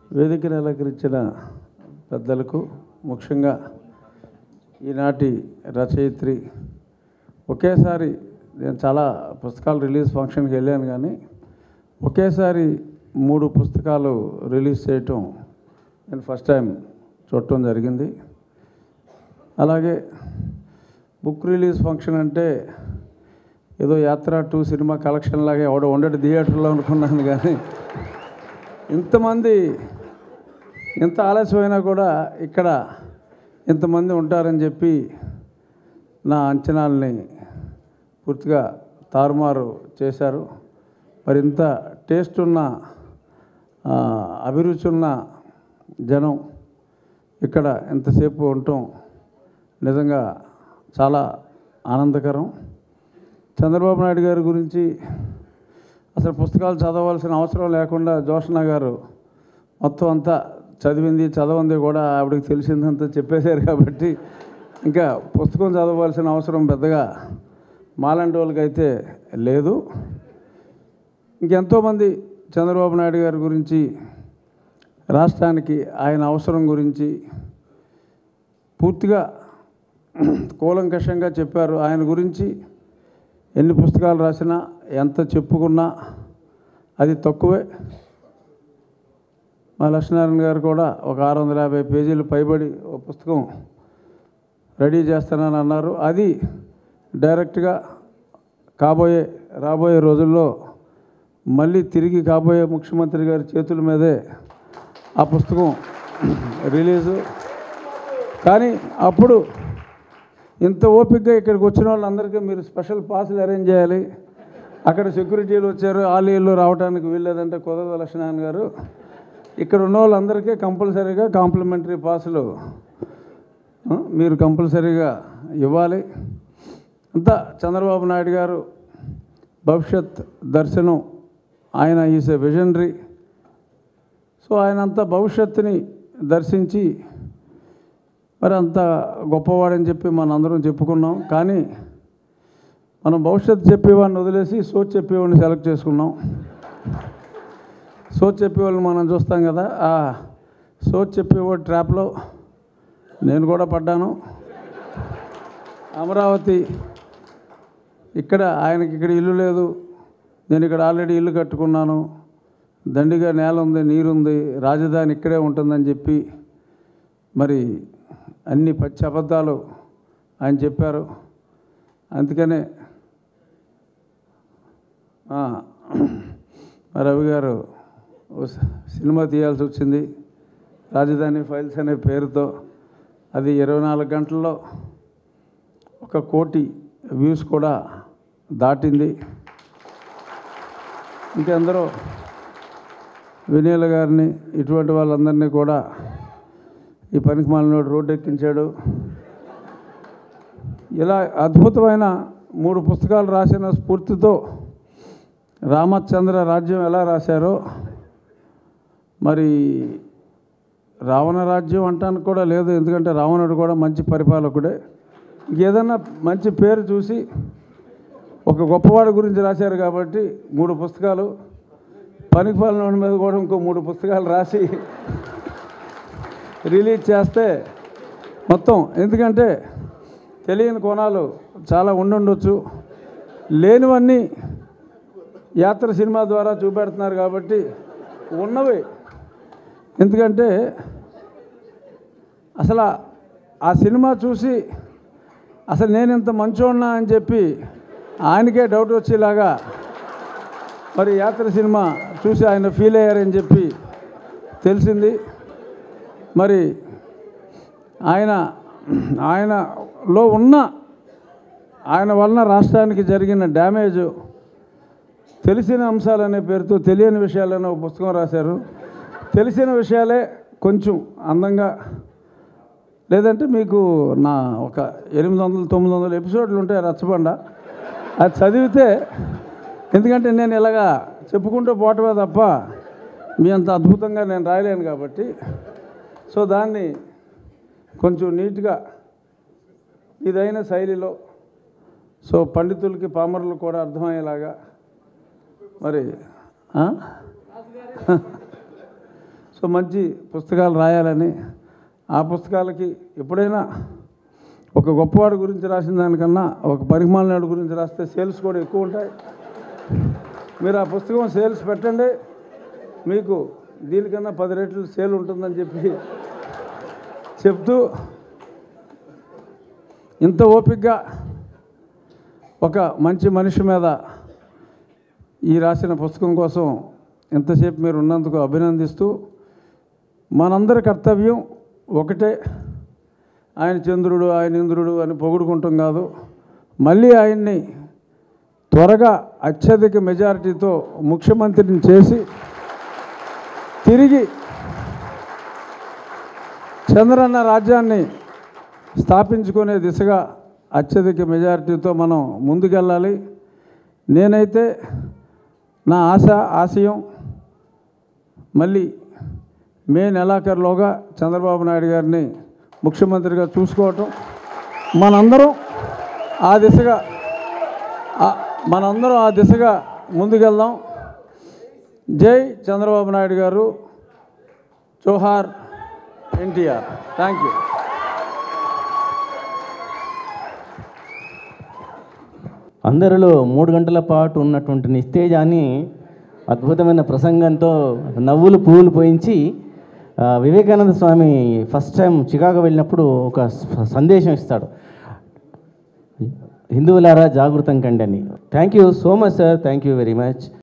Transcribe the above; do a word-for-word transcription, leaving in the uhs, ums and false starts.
వేదికను అలంకరించిన పెద్దలకు, ముఖ్యంగా ఈనాటి రచయిత్రి, ఒకేసారి నేను చాలా పుస్తకాలు రిలీజ్ ఫంక్షన్కి వెళ్ళాను, కానీ ఒకేసారి మూడు పుస్తకాలు రిలీజ్ చేయటం నేను ఫస్ట్ టైం చూడటం జరిగింది. అలాగే బుక్ రిలీజ్ ఫంక్షన్ అంటే ఏదో యాత్ర టూ సినిమా కలెక్షన్ లాగా ఎవడో ఉండడు థియేటర్లో అనుకున్నాను, కానీ ఇంతమంది ఎంత ఆలస్యమైనా కూడా ఇక్కడ ఇంతమంది ఉంటారని చెప్పి నా అంచనాల్ని పూర్తిగా తారుమారు చేశారు. మరి ఇంత టేస్ట్ ఉన్న, అభిరుచి ఉన్న జనం ఇక్కడ ఎంతసేపు ఉండటం నిజంగా చాలా ఆనందకరం. చంద్రబాబు నాయుడు గారి గురించి అసలు పుస్తకాలు చదవాల్సిన అవసరం లేకుండా జోష్న గారు మొత్తం అంతా చదివింది చదవంది కూడా ఆవిడకి తెలిసిందంతా చెప్పేశారు. కాబట్టి ఇంకా పుస్తకం చదవాల్సిన అవసరం పెద్దగా మాలాంటి వాళ్ళకైతే లేదు. ఇంకెంతోమంది చంద్రబాబు నాయుడు గారి గురించి, రాష్ట్రానికి ఆయన అవసరం గురించి పూర్తిగా కూలంకషంగా చెప్పారు. ఆయన గురించి ఎన్ని పుస్తకాలు రాసినా, ఎంత చెప్పుకున్నా అది తక్కువే. మా లక్ష్మీనారాయణ గారు కూడా ఒక ఆరు వందల యాభై పేజీలు పైబడి ఒక పుస్తకం రెడీ చేస్తానని అన్నారు. అది డైరెక్ట్గా కాబోయే రాబోయే రోజుల్లో మళ్ళీ తిరిగి కాబోయే ముఖ్యమంత్రి గారి చేతుల మీదే ఆ పుస్తకం రిలీజు. కానీ అప్పుడు ఇంత ఓపికగా ఇక్కడికి వచ్చిన వాళ్ళందరికీ మీరు స్పెషల్ పాసులు అరేంజ్ చేయాలి. అక్కడ సెక్యూరిటీలు వచ్చారు, ఆలీలు రావడానికి వీల్లేదంటే కుదరదు లక్ష్మీనారాయణ గారు. ఇక్కడ ఉన్న వాళ్ళందరికీ కంపల్సరీగా కాంప్లిమెంటరీ పాసులు మీరు కంపల్సరీగా ఇవ్వాలి. అంతా చంద్రబాబు నాయుడు గారు భవిష్యత్ దర్శనం, ఆయన ఈజ్ ఎ విజనరీ. సో ఆయన అంతా భవిష్యత్తుని దర్శించి మరి అంత గొప్పవాడని చెప్పి మనందరం చెప్పుకున్నాం. కానీ మనం భవిష్యత్తు చెప్పేవాడిని వదిలేసి సోచ్ చెప్పేవాడిని సెలెక్ట్ చేసుకున్నాం. సోచ్ చెప్పేవాళ్ళని మనం చూస్తాం కదా, ఆ సోచ్ చెప్పేవాడి ట్రాప్లో నేను కూడా పడ్డాను. అమరావతి ఇక్కడ ఆయనకి ఇక్కడ ఇల్లు లేదు, నేను ఇక్కడ ఆల్రెడీ ఇల్లు కట్టుకున్నాను, దండిగా నేల ఉంది, నీరుంది, రాజధాని ఇక్కడే ఉంటుందని చెప్పి మరి అన్ని పచ్చి అబద్ధాలు ఆయన చెప్పారు. అందుకనే రవి గారు సినిమా తీయాల్సి వచ్చింది, రాజధాని ఫైల్స్ అనే పేరుతో. అది ఇరవై నాలుగు గంటల్లో ఒక కోటి వ్యూస్ కూడా దాటింది. ఇంకెందరో వినీల గారిని, ఇటువంటి వాళ్ళందరినీ కూడా ఈ పనికి మాలినోడు రోడ్డు ఎక్కించాడు. ఇలా అద్భుతమైన మూడు పుస్తకాలు రాసిన స్ఫూర్తితో రామచంద్ర రాజ్యం ఎలా రాశారో, మరి రావణ రాజ్యం అంటానికి కూడా లేదు, ఎందుకంటే రావణుడు కూడా మంచి పరిపాలకుడే. ఏదన్నా మంచి పేరు చూసి ఒక గొప్పవాడి గురించి రాశారు కాబట్టి మూడు పుస్తకాలు, పనికి పాలన మీద కూడా ఇంకో మూడు పుస్తకాలు రాసి రిలీజ్ చేస్తే మొత్తం, ఎందుకంటే తెలియని కోణాలు చాలా ఉండుండొచ్చు, లేనివన్నీ యాత్ర సినిమా ద్వారా చూపెడుతున్నారు కాబట్టి ఉన్నవి. ఎందుకంటే అసలు ఆ సినిమా చూసి అసలు నేను ఇంత మంచోన్నా అని చెప్పి ఆయనకే డౌట్ వచ్చేలాగా మరి యాత్ర సినిమా చూసి ఆయన ఫీల్ అయ్యారని చెప్పి తెలిసింది. మరి ఆయన ఆయనలో ఉన్న ఆయన వలన రాష్ట్రానికి జరిగిన డ్యామేజ్, తెలిసిన అంశాలు అనే పేరుతో తెలియని విషయాలనే ఒక పుస్తకం రాశారు. తెలిసిన విషయాలే కొంచెం అందంగా, లేదంటే మీకు నా ఒక ఎనిమిది వందలు తొమ్మిది వందల ఎపిసోడ్లు ఉంటాయి రచ్చబండ, అది చదివితే, ఎందుకంటే నేను ఇలాగా చెప్పుకుంటూ పోవటమే తప్ప మీ అంత అద్భుతంగా నేను రాయలేను కాబట్టి, సో దాన్ని కొంచెం నీట్గా ఇదైన శైలిలో, సో పండితులకి పామరులకు కూడా అర్థమయ్యేలాగా మరి సో సో మంచి పుస్తకాలు రాయాలని, ఆ పుస్తకాలకి ఎప్పుడైనా ఒక గొప్పవాడి గురించి రాసిన దానికన్నా ఒక పరిమాణాడు గురించి రాస్తే సేల్స్ కూడా ఎక్కువ ఉంటాయి. మీరు ఆ పుస్తకం సేల్స్ పెట్టండి, మీకు దీనికన్నా పది రేట్లు సేల్ ఉంటుందని చెప్పి చెప్తూ, ఇంత ఓపికగా ఒక మంచి మనిషి మీద ఈ రాసిన పుస్తకం కోసం ఎంతసేపు మీరు ఉన్నందుకు అభినందిస్తూ, మనందరి కర్తవ్యం ఒకటే, ఆయన చంద్రుడు ఆయన ఇంద్రుడు అని పొగుడుకుంటాం కాదు, మళ్ళీ ఆయన్ని త్వరగా అత్యధిక మెజారిటీతో ముఖ్యమంత్రిని చేసి తిరిగి చంద్రన్న రాజ్యాన్ని స్థాపించుకునే దిశగా అత్యధిక మెజారిటీతో మనం ముందుకెళ్ళాలి. నేనైతే నా ఆశ ఆశయం మళ్ళీ మే నెలాఖరులోగా చంద్రబాబు నాయుడు గారిని ముఖ్యమంత్రిగా చూసుకోవటం, మనందరం ఆ దిశగా మనందరం ఆ దిశగా ముందుకెళ్దాం. జై చంద్రబాబు నాయుడు గారు, జోహార్ ఎన్టీఆర్. Thank you. అందరిలో మూడు గంటల పాటు ఉన్నటువంటి నిస్తేజాన్ని అద్భుతమైన ప్రసంగంతో నవ్వులు పువ్వులు పోయించి, Vivekananda Swami first time Chicago వెళ్ళినప్పుడు ఒక సందేశం ఇస్తాడు, హిందువులారా జాగృతం కండి అని. Thank you so much sir, thank you very much.